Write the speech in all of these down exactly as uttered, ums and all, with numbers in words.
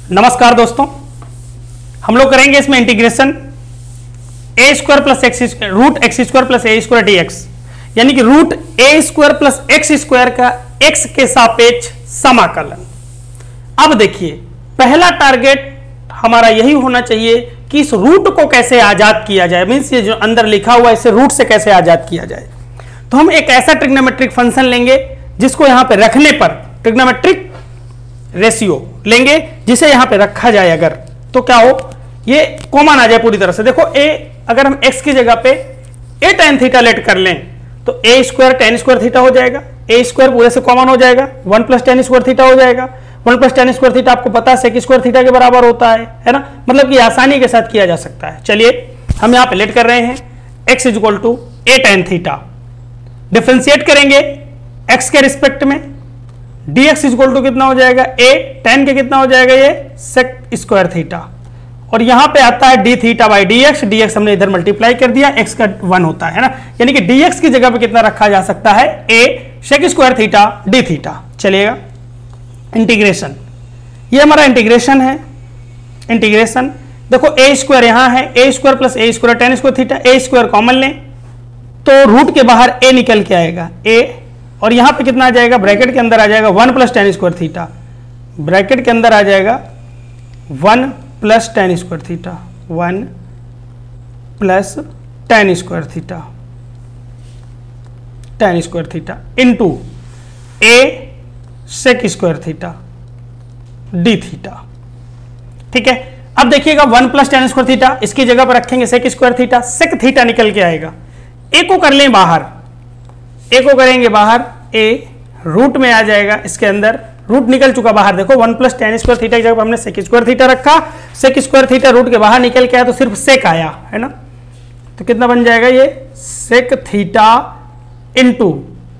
नमस्कार दोस्तों, हम लोग करेंगे इसमें integration a square plus x root x square plus a square d x, यानी कि root a square plus x square का एक्स के सापेक्ष समाकलन। अब देखिए, पहला टारगेट हमारा यही होना चाहिए कि इस रूट को कैसे आजाद किया जाए, मीन्स ये जो अंदर लिखा हुआ है इसे रूट से कैसे आजाद किया जाए। तो हम एक ऐसा ट्रिग्नोमेट्रिक फंक्शन लेंगे जिसको यहां पे रखने पर ट्रिग्नोमेट्रिक रेशियो लेंगे, जिसे यहां पे रखा जाए अगर तो क्या हो, ये कॉमन आ जाए पूरी तरह से। देखो a अगर हम x की जगह पे a tan थीटा लेट कर लें तो a square tan square theta हो जाएगा, a स्क्वायर पूरे से कॉमन हो जाएगा, one plus tan square theta हो जाएगा। One plus tan square theta आपको पता है sec स्क्वायर थीटा के बराबर होता है, है ना, मतलब कि आसानी के साथ किया जा सकता है। चलिए हम यहां पे लेट कर रहे हैं x is equal to a tan theta, differentiate करेंगे x के रिस्पेक्ट में, dx इज इक्वल टू कितना हो जाएगा a tan के कितना हो जाएगा ये sec स्क्वायर थीटा, और यहां पे आता है d theta by dx, dx हमने इधर मल्टीप्लाई कर दिया, x का वन होता है ना, यानी कि dx की जगह पे कितना रखा जा सकता है a sec square theta d theta. चलिएगा इंटीग्रेशन, ये हमारा इंटीग्रेशन है। इंटीग्रेशन देखो a स्क्वायर यहां है, a square plus a square tan square theta, a square common लें तो रूट के बाहर a निकल के आएगा a, और यहां पे कितना आ जाएगा, ब्रैकेट के अंदर आ जाएगा one plus tan square theta, bracket के अंदर आ जाएगा one plus tan square theta, one plus tan square theta, tan square theta into a sec square theta d theta. ठीक है, अब देखिएगा one plus tan square theta, इसकी जगह पर रखेंगे sec square theta, sec theta निकल के आएगा, a को कर लें बाहर, a को करेंगे बाहर, a रूट में आ जाएगा, इसके अंदर रूट निकल चुका बाहर, देखो one plus tan square theta की जगह पर हमने sec स्क्वायर थीटा रखा, sec स्क्वायर थीटा रूट के बाहर निकल के आया तो सिर्फ sec आया, है ना, तो कितना बन जाएगा ये sec theta into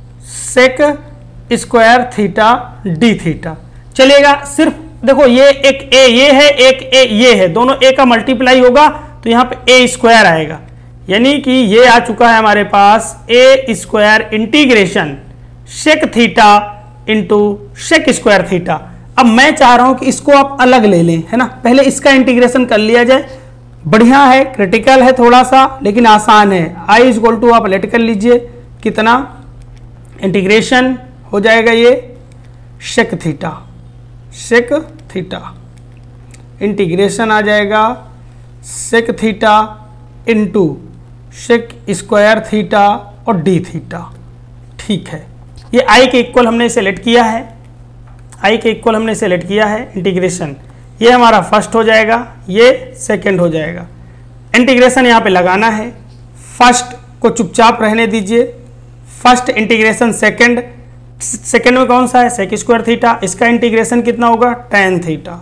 sec square theta d theta. चलिएगा सिर्फ देखो ये एक a ये है, एक a ये है, दोनों a का मल्टीप्लाई होगा तो यहाँ पे a स्क्वायर आएगा, यानी कि ये आ चुका है हमारे पास a square integration sec theta into sec square theta. अब मैं चाह रहा हूं कि इसको आप अलग ले लें, है ना, पहले इसका इंटीग्रेशन कर लिया जाए, बढ़िया है, क्रिटिकल है थोड़ा सा लेकिन आसान है। i इज इक्वल टू आप लेट कर लीजिए, कितना इंटीग्रेशन हो जाएगा ये sec theta, sec theta integration आ जाएगा sec theta into sec square theta और d थीटा। ठीक है, ये i के इक्वल हमने सेलेक्ट किया है, i के इक्वल हमने सेलेक्ट किया है, इंटीग्रेशन ये हमारा फर्स्ट हो जाएगा, ये सेकंड हो जाएगा। इंटीग्रेशन यहाँ पे लगाना है, फर्स्ट को चुपचाप रहने दीजिए, फर्स्ट इंटीग्रेशन सेकंड, सेकंड में कौन सा है sec स्क्वायर थीटा, इसका इंटीग्रेशन कितना होगा tan थीटा,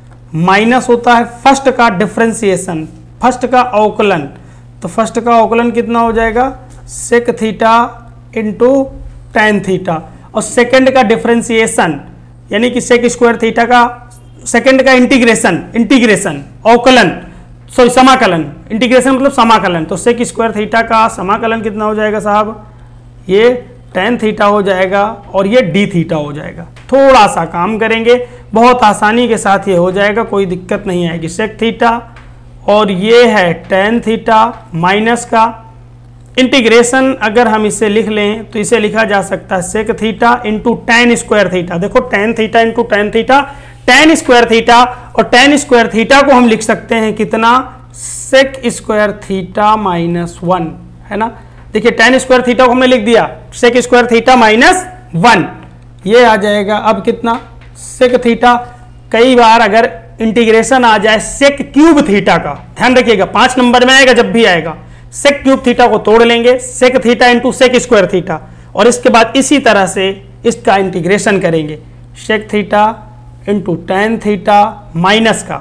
माइनस होता है फर्स्ट का डिफरेंशिएशन, फर्स्ट का अवकलन, तो फर्स्ट का अवकलन कितना हो जाएगा sec theta into tan theta, और सेकंड का डिफरेंशिएशन यानी कि sec स्क्वायर थीटा का सेकंड का इंटीग्रेशन, इंटीग्रेशन अवकलन सॉरी समाकलन, इंटीग्रेशन मतलब समाकलन, तो sec स्क्वायर थीटा का समाकलन कितना हो जाएगा साहब, ये tan थीटा हो जाएगा और ये d थीटा हो जाएगा। थोड़ा सा काम करेंगे, बहुत आसानी के साथ ये हो जाएगा, कोई दिक्कत नहीं आएगी। sec थीटा और ये है tan थीटा माइनस का इंटीग्रेशन, अगर हम इसे लिख लें तो इसे लिखा जा सकता है sec theta into tan square theta. देखो tan theta into tan theta, tan square theta, और tan स्क्वायर थीटा को हम लिख सकते हैं कितना sec square theta minus one, है ना, देखिए tan स्क्वायर थीटा को हमने लिख दिया sec square theta minus one, ये आ जाएगा अब कितना sec थीटा। कई बार अगर इंटीग्रेशन आ जाए sec क्यूब थीटा का, ध्यान रखिएगा पांच नंबर में आएगा, जब भी आएगा sec क्यूब थीटा को तोड़ लेंगे, sec theta into sec square theta, और इसके बाद इसी तरह से इसका इंटीग्रेशन करेंगे sec theta into tan theta minus का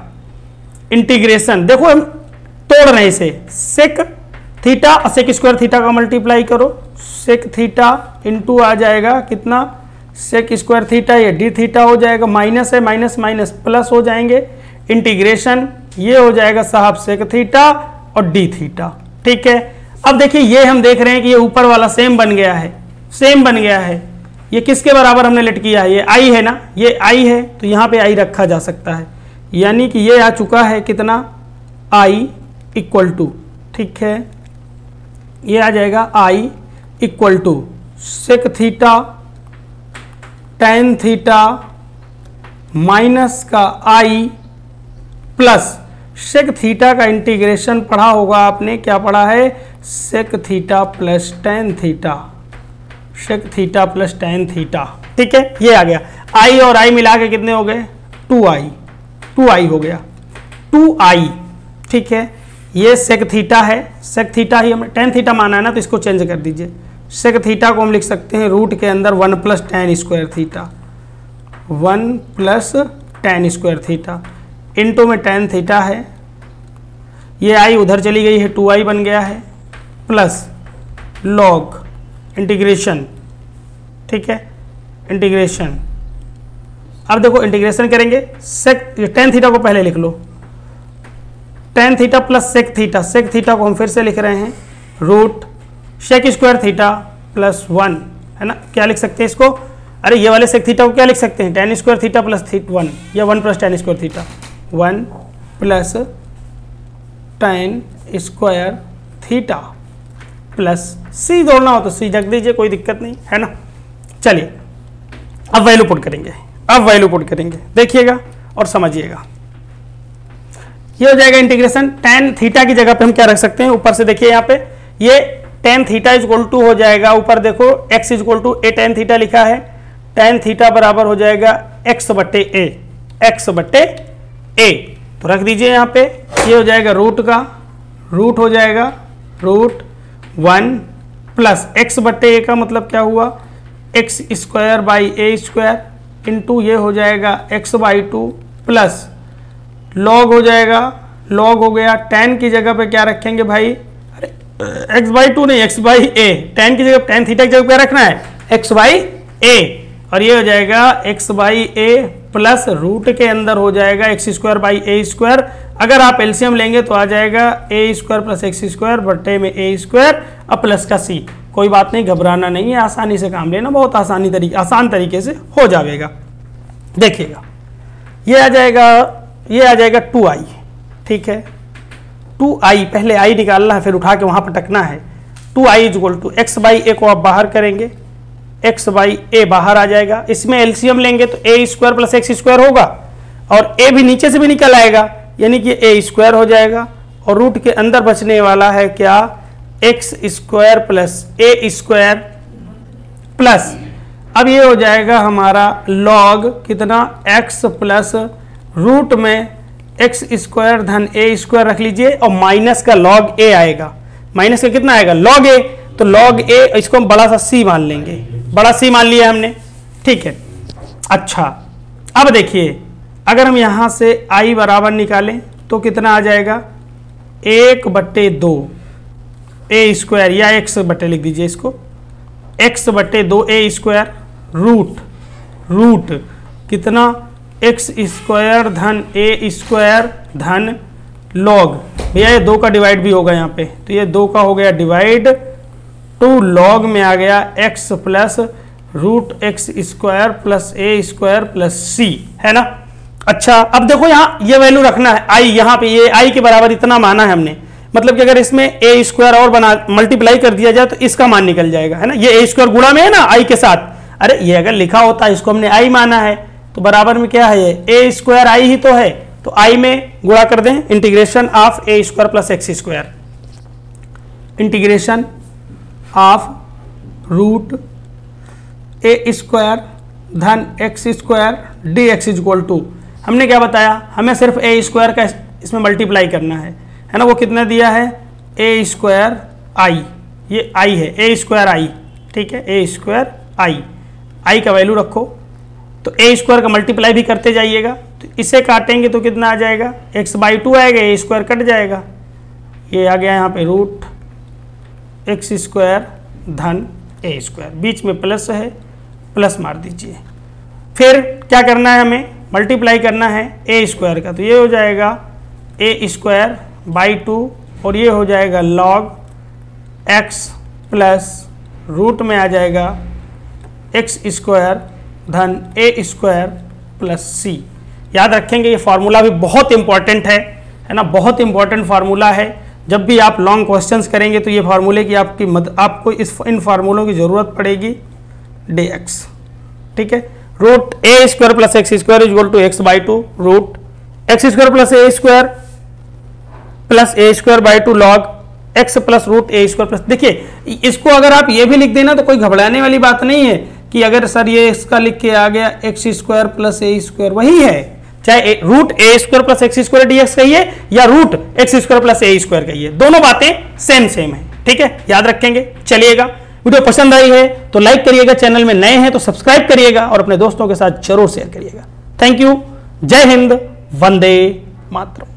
इंटीग्रेशन, देखो हम तोड़ रहे इसे, sec थीटा और sec स्क्वायर थीटा का मल्टीप्लाई करो, sec थीटा इंटू आ जाएगा कितना sec स्क्वायर थीटा, ये d थीटा हो जाएगा, माइनस है माइनस माइनस प्लस हो जाएंगे, इंटीग्रेशन ये हो जाएगा साहब sec थीटा और d थीटा। ठीक है, अब देखिए ये हम देख रहे हैं कि ये ऊपर वाला सेम बन गया है, सेम बन गया है, ये किसके बराबर हमने लेट किया है, ये i है ना, ये i है तो यहाँ पे i रखा जा सकता है, यानी कि ये आ चुका है कितना, आई इक्वल टू, ठीक है, ये आ जाएगा I equal to sec theta tan theta minus का आई प्लस सेक थीटा का इंटीग्रेशन पढ़ा होगा आपने, क्या पढ़ा है, sec theta plus tan theta, sec theta plus tan theta, ठीक है। ये आ गया आई और आई मिला के कितने हो गए, टू आई, टू आई हो गया, टू आई, ठीक है। ये सेक थीटा है, सेक थीटा ही हमें टेन थीटा माना है ना, तो इसको चेंज कर दीजिए। सेक थीटा को हम लिख सकते हैं रूट के अंदर one plus tan square theta, one plus tan square theta, into में टेन थीटा है, ये आई उधर चली गई है, टू आई बन गया है, प्लस लॉग इंटीग्रेशन, ठीक है, इंटीग्रेशन। अब देखो इंटीग्रेशन करेंगे, सेक टेन थीटा को पहले लिख लो, tan theta plus sec theta, sec theta को हम फिर से लिख रहे हैं root sec square theta plus one, है ना, क्या लिख सकते हैं इसको, अरे ये वाले सेक थीटा को क्या लिख सकते हैं, टेन स्क्वायर थीटा प्लस थी वन, या one plus tan square theta, one plus tan square theta plus c, जोड़ना हो तो सी जग दीजिए, कोई दिक्कत नहीं है ना। चलिए अब वैल्यू पुट करेंगे, अब वैल्यू पुट करेंगे, देखिएगा और समझिएगा। ये हो जाएगा इंटीग्रेशन, टेन थीटा की जगह पे हम क्या रख सकते हैं, ऊपर से देखिए यहाँ पे ये tan theta is equal to हो जाएगा, ऊपर देखो x is equal to a tan theta लिखा है, टेन थीटा बराबर हो जाएगा x बट्टे ए, एक्स बट्टे ए, तो रख दीजिए यहाँ पे, ये हो जाएगा रूट का, रूट हो जाएगा रूट वन प्लस एक्स बट्टे ए का मतलब क्या हुआ, x square by a square into ये हो जाएगा x by two plus log हो जाएगा, लॉग हो गया, टेन की जगह पे क्या रखेंगे भाई, अरे एक्स बाई टू नहीं, एक्स बाई ए, टेन की जगह टेन थीटा की जगह क्या रखना है, एक्स बाई ए, और ये हो जाएगा x by a plus root के अंदर हो जाएगा x square by a square, अगर आप एलसीएम लेंगे तो आ जाएगा a square plus x square बट्टे में ए स्क्वायर अब प्लस का सी, कोई बात नहीं, घबराना नहीं है, आसानी से काम लेना, बहुत आसानी तरीके आसान तरीके से हो जाएगा। देखिएगा ये आ जाएगा, ये आ जाएगा टू आई, ठीक है, टू आई, पहले आई निकालना है फिर उठा के वहां पटकना है, two I is equal to x by a को आप बाहर करेंगे, एक्स बाई ए बाहर आ जाएगा, इसमें एलसीएम लेंगे तो a square plus x square होगा और ए भी नीचे से भी निकल आएगा, यानी कि ए स्क्वायर हो जाएगा, और रूट के अंदर बचने वाला है क्या, x square plus a square plus, अब ये हो जाएगा हमारा लॉग कितना, एक्स प्लस रूट में एक्स स्क्वायर धन ए स्क्वायर रख लीजिए और माइनस का लॉग ए आएगा, माइनस का कितना आएगा, लॉग ए, तो लॉग ए इसको हम बड़ा सा सी मान लेंगे, बड़ा सी मान लिया हमने, ठीक है। अच्छा अब देखिए अगर हम यहां से आई बराबर निकालें तो कितना आ जाएगा, एक बट्टे दो ए स्क्वायर, या एक्स बट्टे लिख दीजिए इसको, एक्स बट्टे दो ए स्क्वायर रूट, रूट कितना, एक्स स्क्वायर धन ए स्क्वायर धन लॉग, भैया ये दो का डिवाइड भी होगा यहाँ पे, तो ये दो का हो गया डिवाइड, टू लॉग में आ गया x plus root x square plus a square plus c, है ना। अच्छा अब देखो यहाँ ये वैल्यू रखना है, आई यहाँ पे ये आई के बराबर इतना माना है हमने, मतलब कि अगर इसमें ए स्क्वायर और बना मल्टीप्लाई कर दिया जाए तो इसका मान निकल जाएगा, है ना, ये ए स्क्वायर गुणा में है ना आई के साथ, अरे ये अगर लिखा होता इसको हमने आई माना है तो बराबर में क्या है, ये ए स्क्वायर आई ही तो है, तो आई में गुणा कर दें, integration of a square plus x square, integration of root a square धन x square d x is equal to, हमने क्या बताया, हमें सिर्फ ए स्क्वायर का इसमें मल्टीप्लाई करना है, है ना, वो कितना दिया है, ए स्क्वायर आई, ये आई है, ए स्क्वायर आई, ठीक है, ए स्क्वायर आई, आई का वैल्यू रखो, तो ए स्क्वायर का मल्टीप्लाई भी करते जाइएगा, तो इसे काटेंगे तो कितना आ जाएगा, एक्स बाई टू आएगा, ए स्क्वायर कट जाएगा, ये आ गया यहाँ पे रूट एक्स स्क्वायर धन ए स्क्वायर, बीच में प्लस है, प्लस मार दीजिए, फिर क्या करना है, हमें मल्टीप्लाई करना है ए स्क्वायर का, तो ये हो जाएगा ए स्क्वायर बाई टू और ये हो जाएगा लॉग एक्स प्लस रूट में आ जाएगा एक्स स्क्वायर धन ए स्क्वायर प्लस सी, याद रखेंगे, ये फार्मूला भी बहुत इंपॉर्टेंट है है ना, बहुत इंपॉर्टेंट फार्मूला है। जब भी आप लॉन्ग क्वेश्चंस करेंगे तो ये फार्मूले की आपकी मद, आपको इस इन फार्मूलों की जरूरत पड़ेगी। डी एक्स, ठीक है, root a square plus x square is equal to x by two root x square plus a square plus a square by two log x plus root a square plus. देखिए इसको अगर आप ये भी लिख देना तो कोई घबराने वाली बात नहीं है कि अगर सर ये इसका लिख के आ गया x square plus a square, वही है, चाहे root a square plus x square d x कहिए या root x square plus a square कहिए, दोनों बातें सेम सेम है, ठीक है, याद रखेंगे। चलिएगा, वीडियो पसंद आई है तो लाइक करिएगा, चैनल में नए हैं तो सब्सक्राइब करिएगा और अपने दोस्तों के साथ जरूर शेयर करिएगा। थैंक यू, जय हिंद, वंदे मातरम।